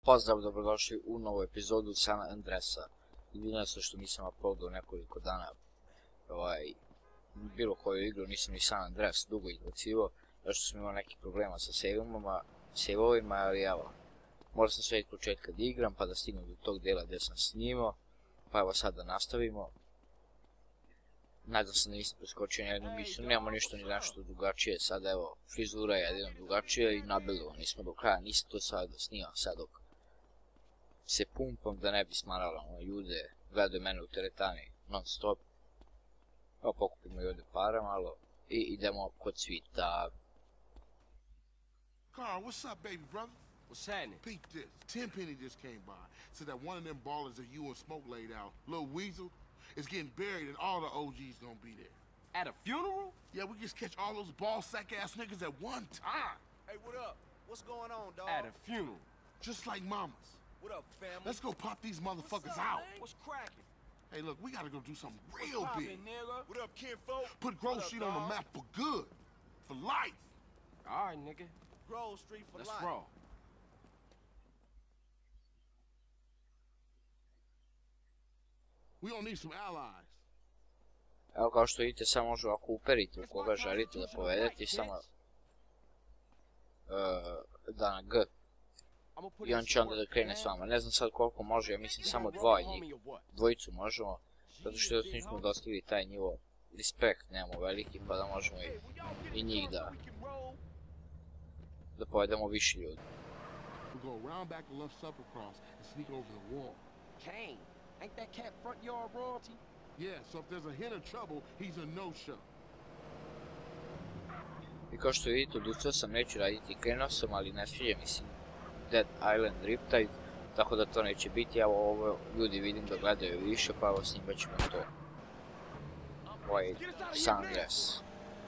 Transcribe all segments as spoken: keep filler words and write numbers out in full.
Pozdrav, dobrodošli u novu epizodu San Andreasa. Izvinjavam se što nisam uploadao nekoliko dana ovaj, bilo koju igru, nisam ni San Andreas dugo izbacivao, zašto sam imao nekih problema sa save-ovima, ali evo, morao sam sve iz početka da igram, pa da stignem do tog dela gdje sam snimao, pa evo sad da nastavimo. Nadam se da nisam preskočio nijednu misiju, nemamo ništa ni nešto drugačije, sad evo, frizura je jedino drugačija i nabelovo nismo do kraja, nisam to sad da snimam sad dok se pumpam da ne bi smarala ono ljude, gledaju mene u teretani non stop. Evo pokupimo i ovdje para malo i idemo kod Cvita. Carl, what's up, baby brother? What's happening? Peep this. Tenpenny just came by. Said that one of them ballers that you and Smoke laid out, Lil Weasel, is getting buried and all the O Gs gonna be there. At a funeral? Yeah, we just catch all those ball sack ass niggas at one time. Hey, what up? What's going on, dog? At a funeral. Just like mamas. What up, family? Let's go pop these motherfuckers What's up, out. man? What's cracking? Hey, look, we gotta go do something real big. Nigga? What up, kinfolk? Put Grove What up, Street on the dawg? map for good. For life. All right, nigga. Grove Street for Let's life. roll. We gonna need some allies. Evo kao što vidite, samo može ako uperite u koga želite da povedete i samo uh, da na G i on će onda da krene s vama. Ne znam sad koliko može, ja mislim samo dva njih, dvojicu možemo, zato što još nismo dostigli taj nivo respekt, nemamo veliki, pa da možemo i, i njih da da povedemo više ljudi. We go around back the left supper cross and sneak over the wall. Kane, ain't that cat front yard royalty? Yeah, so if there's a hint of trouble, he's a no-show. I kao što vidite, odustao sam, neću raditi, krenuo sam, ali ne sviđa mi se Dead Island Riptide, tako da to neće biti. Evo ovo ljudi vidim da gledaju više, pa evo snimat ćemo to. Ovaj San Andreas.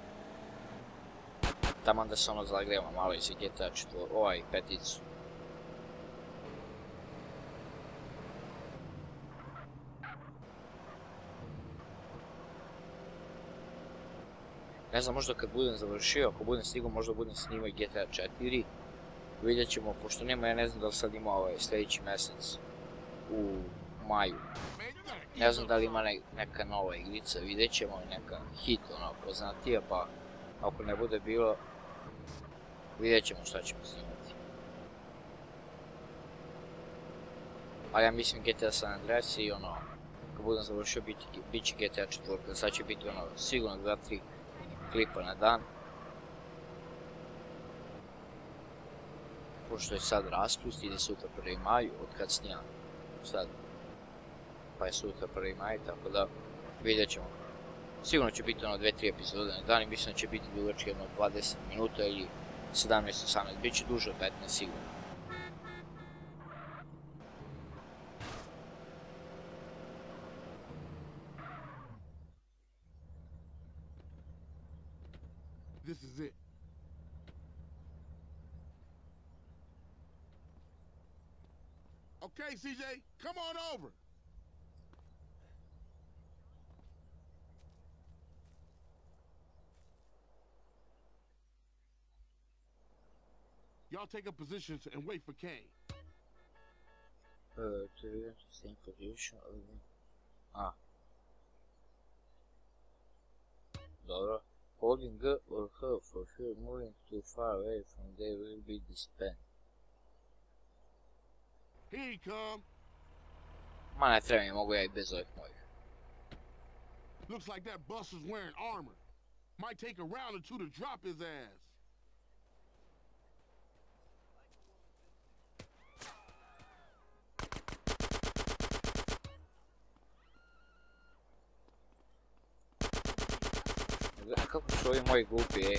Taman da se ono zagreva malo iz G T A četiri, ovaj peticu. Ne znam, možda kad budem završio, ako budem stigao, možda budem snimao i G T A četiri. Vidjet ćemo, pošto nema, ja ne znam da li sad ima ovaj sljedeći mjesec u maju. Ne znam da li ima ne, neka nova igrica, vidjet ćemo, neka hit, ono, poznatija, pa ako ne bude bilo, vidjet ćemo šta ćemo snimati. A ja mislim G T A San Andreas i ono, kad budem završio, bit, bit će G T A četiri, sad će biti ono, sigurno dva tri klipa na dan. Pošto je sad raspust, ide sutra prvi maj, od kad snijam sad, pa je sutra prvi maj, tako da vidjet ćemo. Sigurno će biti ono dve tri epizode na dan i mislim da će biti dugački jedno dvadeset minuta ili sedamnaest osamnaest, bit će duže od petnaest sigurno. This is it. Okay, C J, come on over. Y'all take up positions and wait for Kane. Uh, to the same position. Ah. Dobro. Holding G or H for sure, moving too far away from they will be disbanded. Here he come. Ma ne treba mi, mogu ja i bez ovih mojih. Looks like that buster's wearing armor. Might take a round or two to drop his ass. Kako su ovi moji glupi, ej.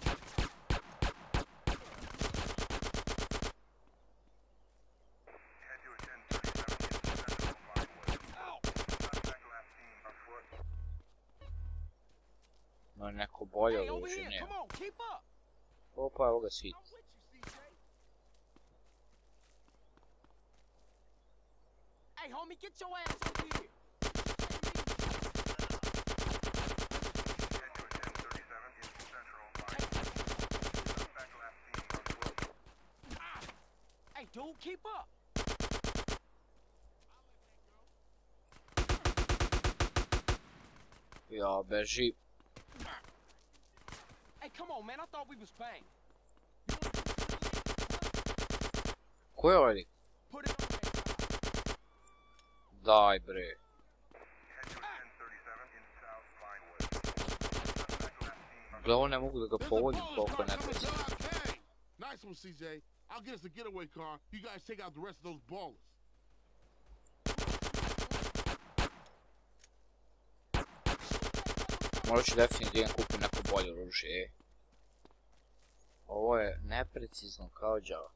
No neko bolje od uže nema. Opa, evo ga Svit. Hey, homie, get your ass up here. Dude, keep up. Ja, beži. Hey, come on, man. I thought we was bang. Ko je ovaj lik? Put it on that. Daj bre. Gle, ovo ne mogu da ga There's a povodim ballers koliko car ne coming to pesi. the arcade. Nice one, C J. I'll get us a getaway car. You guys take out the rest of those ballers. Morat ću definitivno da idem kupim neko bolje oružje, ej. Ovo je neprecizno kao đavo.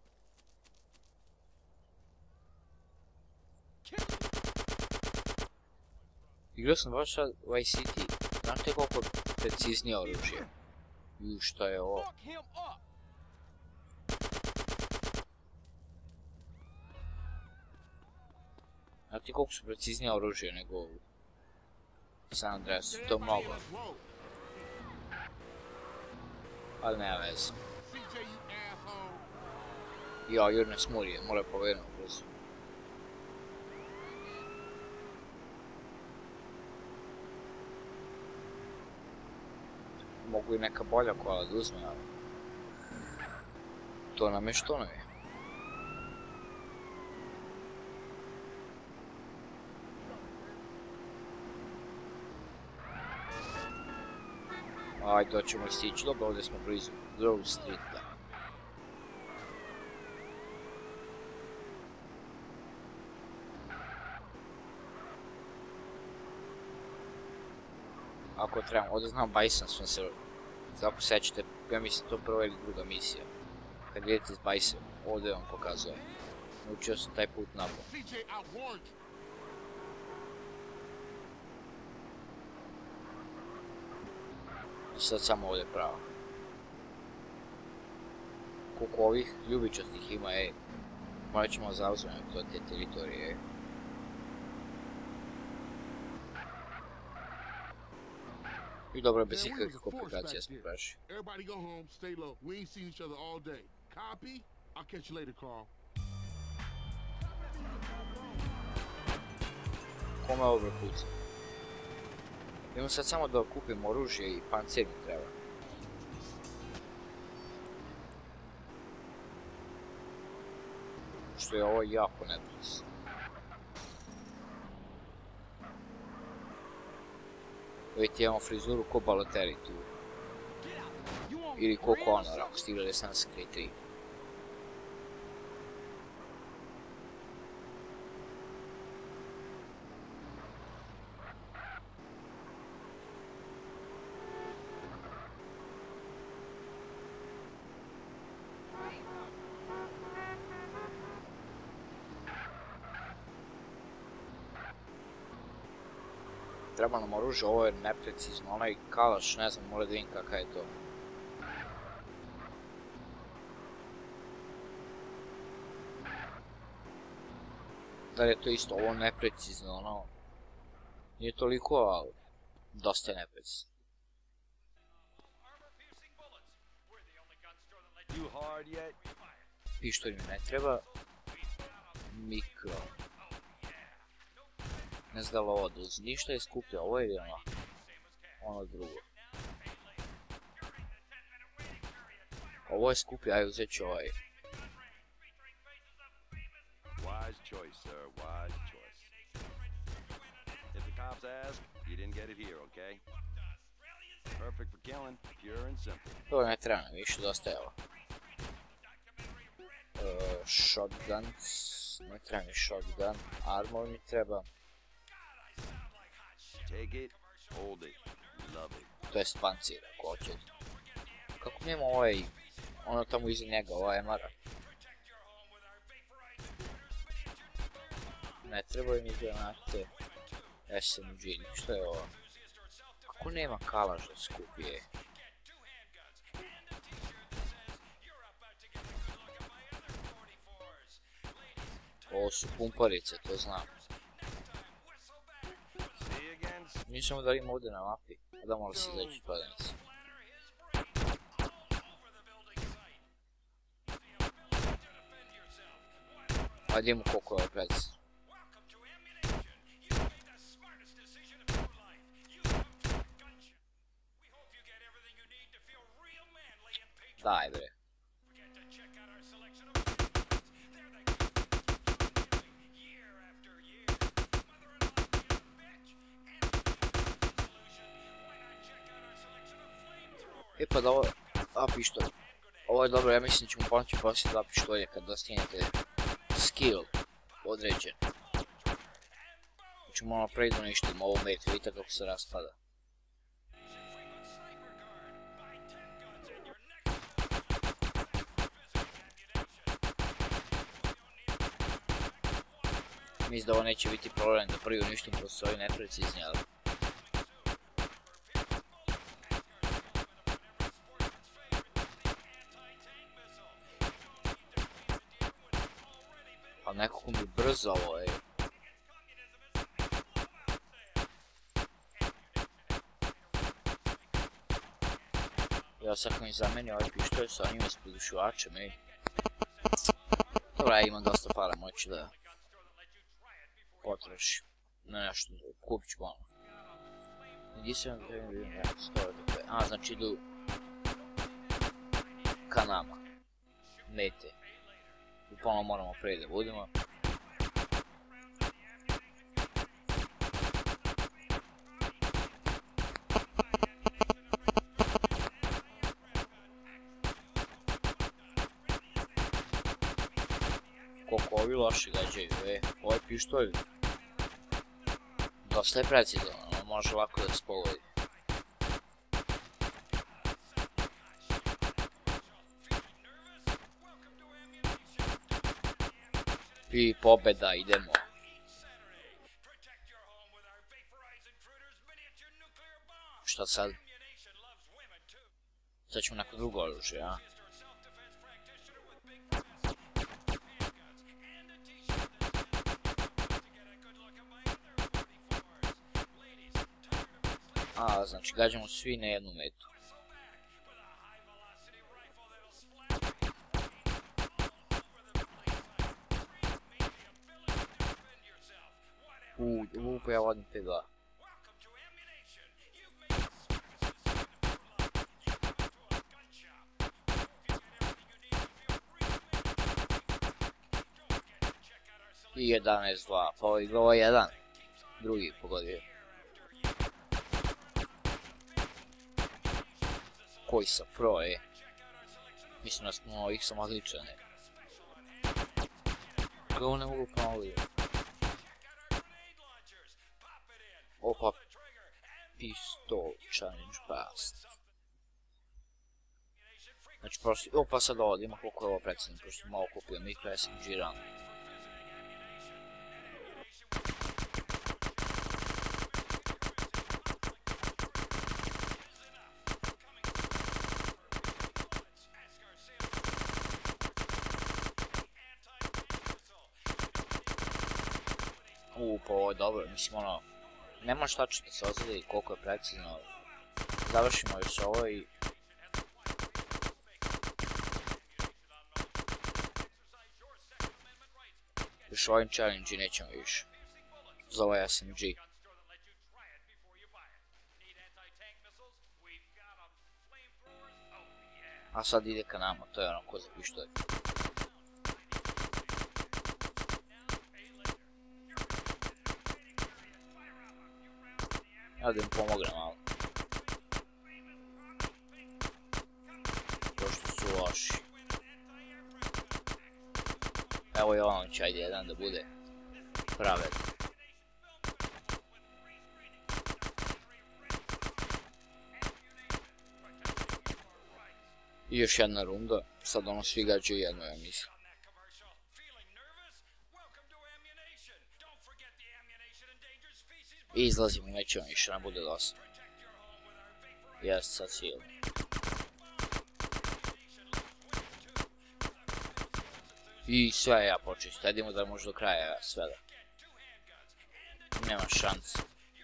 Igrao sam baš sad Vice City. Znate koliko je preciznije oružje? Ju, šta je ovo? Fuck him up. Znate koliko su preciznije oružje nego u San Andreasu? To je mnogo. Ali nema veze. C J, you asshole. Ja, Jurne smurije, mora povedati brzo. Mogu i neka bolja kola da uzme, ali... To nam je što ne je. Ajde, doćemo stići, dobro, ovdje smo blizu Grove Streeta. Ako trebamo, ovdje znam Bison smo se, ako sećate, ja mislim to prva ili druga misija. Kad vidite s Bison, ovdje vam pokazuje. Naučio sam taj put napad. C J, I warned you. Sad samo ovdje pravo. Koliko ovih ljubičastih ima, ej. Morat ćemo zauzmati to te teritorije, ej. I dobro, bez ikakvih komplikacija smo prešli. Everybody go home, stay low. We ain't seen each other all day. Copy? I'll catch you later, Carl. Kome ovo kuca? Idemo sad samo da kupim oružje i pancir mi treba. Što je ovo jako neprecizno. Vidite, imamo frizuru ko Balotelli tu. Ili ko Conor, ako ste igrali Assassin's Creed tri. Treba nam oružje, ovo je neprecizno, onaj kalaš, ne znam, mora da vidim kakav je to. Da li je to isto, ovo neprecizno, ono... Nije toliko, ali... Dosta je neprecizno. Pištolj mi ne treba. Mikro. Ne znam da li ovo dozi, ništa je skuplje, ovo je ili ono, ono drugo. Ovo je skuplje, aj uzet ću ovaj. Wise choice, sir, wise choice. If the cops ask, you didn't get it here, okay? Perfect for killing, pure and simple. Ovo ne treba nam više, dosta je ovo. Uh, shotguns, ne treba mi shotgun, armor mi treba. Take it, hold it, love it. To jest pancir, ako hoćete. Kako nema ovaj, ono tamo iza njega, ova M R-a. Ne trebaju mi granate. S M G, što je ovo? Kako nema kalaž da skupije? Ovo su pumparice, to znam. Nisam da ima ovdje na mapi, da malo se izaći iz prodavnice. Ajde imamo koliko je pred. Daj bre. E pa da ovo... A pištolj. Ovo je dobro, ja mislim da ćemo pomoći poslije dva pištolja kad dostignete skill određen. Ćemo malo prejdu uništimo ovu metu, vidite kako se raspada. Mislim da ovo neće biti problem da prvi uništim pošto su ovi neprecizni, ali... Ali nekako mi brzo ovo je. Ja sad kad mi zameni ovaj pištolj sa njim ispodušivačem, ej. Dobra, ja imam dosta para, moći da potrošim na nešto, kupit ću ono. Gdje sam da vidim ja stoje do koje, a znači idu ka nama, mete. Upalno moramo prije da budemo. Koliko ovi loši gađaju, e, ovaj pištolj dosta je precizan, ono može lako da se pogodi. I pobeda, idemo. Šta sad? Sad ćemo neko drugo oružje, a? A, znači gađamo svi na jednu metu. Uuu, lupo ja vodim P dva. I jedanaest dva, pa ovaj glava jedan. Drugi pogodio. Koji sam pro, e. Mislim da smo ovih sam odličan, e. Kako ne mogu ponoviti. Opa, pistol challenge past. Znači prosto, opa sad ovo, ima koliko je ovo predsjedno, prosto malo kupio mikro, ja sam džiran. Uuu, pa ovo je dobro, mislim ono, ne možeš tačno da se ozredi koliko je precizno. Završimo još ovo i... Još ovim challenge nećemo više. Za ovaj S M G. A sad ide ka nama, to je ono ko za pištolj. Ja da im pomogne malo. Pošto su loši. Evo Jovanović, ajde jedan da bude pravedan. I još jedna runda, sad ono svi gađaju jednu, ja mislim. I izlazimo, nećemo više, ne bude dosta. Jes, sad cijeli. I sve ja počisto, jedimo da može do kraja sve da. Nema šanse.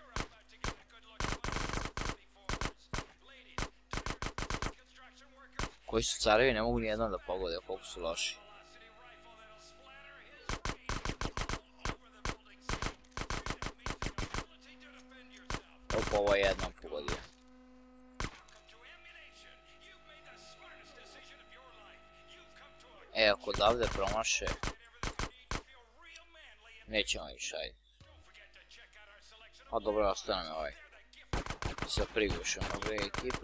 Koji su carevi, ne mogu nijedan da pogode, koliko su loši. Opa, ovo je jednom pogodio. odavde promaše. Nećemo ići, ajde. A dobro, ostane ovaj. Sa prigušom ove ekipe.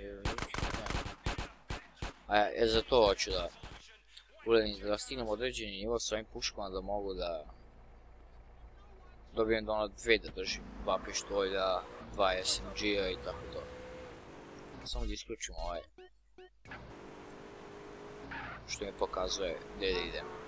A ja za to hoću da uledim, da stignem određeni nivo s ovim puškama da mogu da dobijem da ono dve da držim, dva pištolja, dva S M G-a i tako to. Samo da isključim ovaj što mi pokazuje gdje da idem.